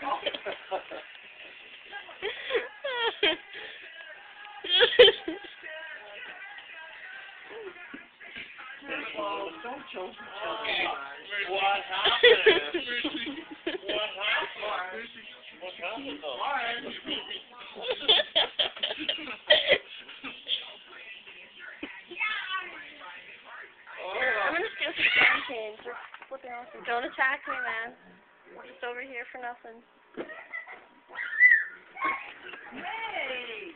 Oh, don't choke me. What happened? What happened? What happened though? I'm gonna steal some champagne for flipping awesome. Don't attack me, man. I'm just over here for nothing. Hey!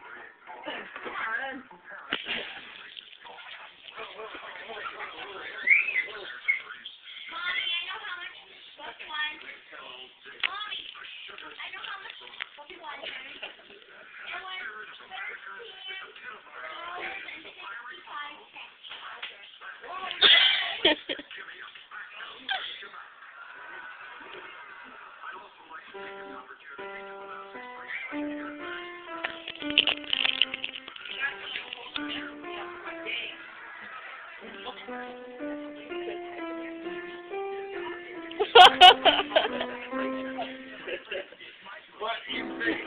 What you think?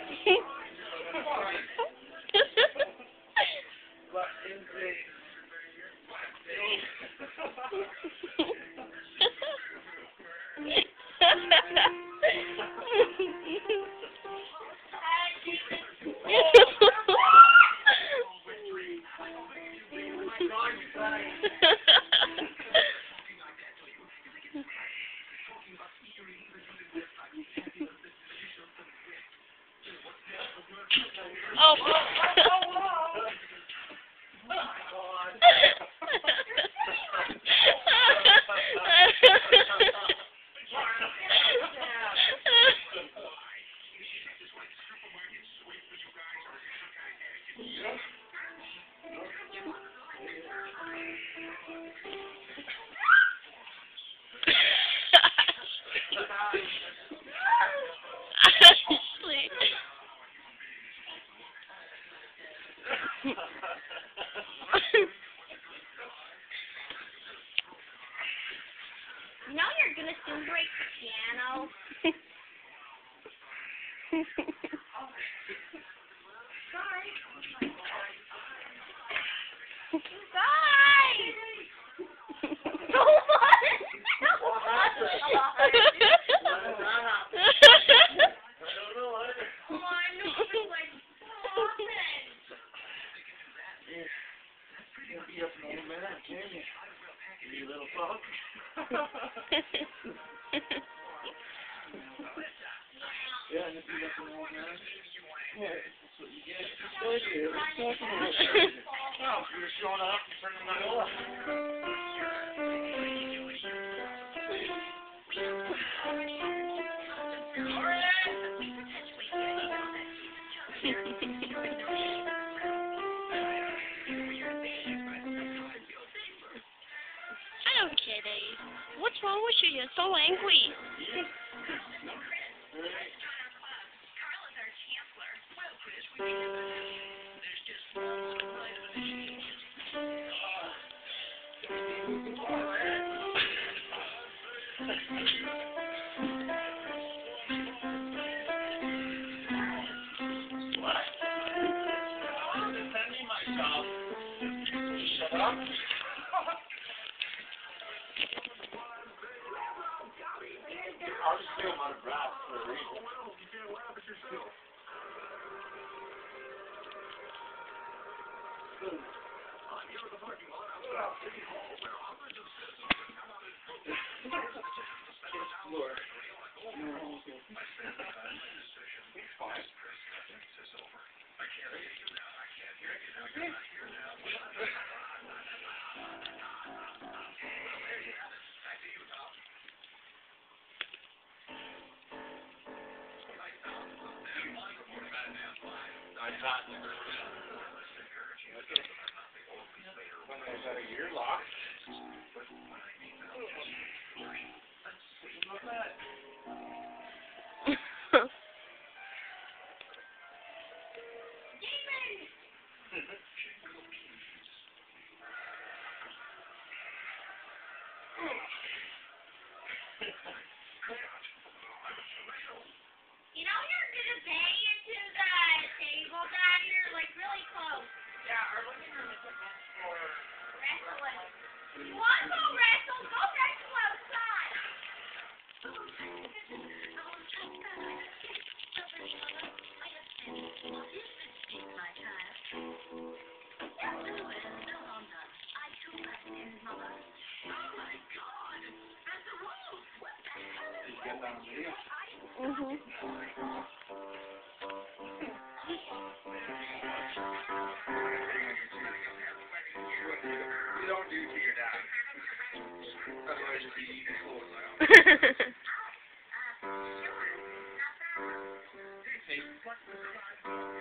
What is it? Oh. You know you're gonna soon break the piano. Guys! So what? What happened? Come on, no, it's like, stop it. You'll be up in a minute, can't you? You little fuck. Yeah, and if you got the old man, yeah, that's what you get. That's what you do. Oh, you're showing up and turning that over. Hello, kitty. What's wrong with you? You're so angry. Defending myself. Shut up. I'll just feel my breath for a reason. When I was at a year locked. You know you're gonna bang into the table down here, like really close. Yeah, our living room isn't meant for Wrestling. You wanna go wrestle? Go wrestle outside. get on video. Mhm. You don't do to your dad. Otherwise it'd be even closer. Hey,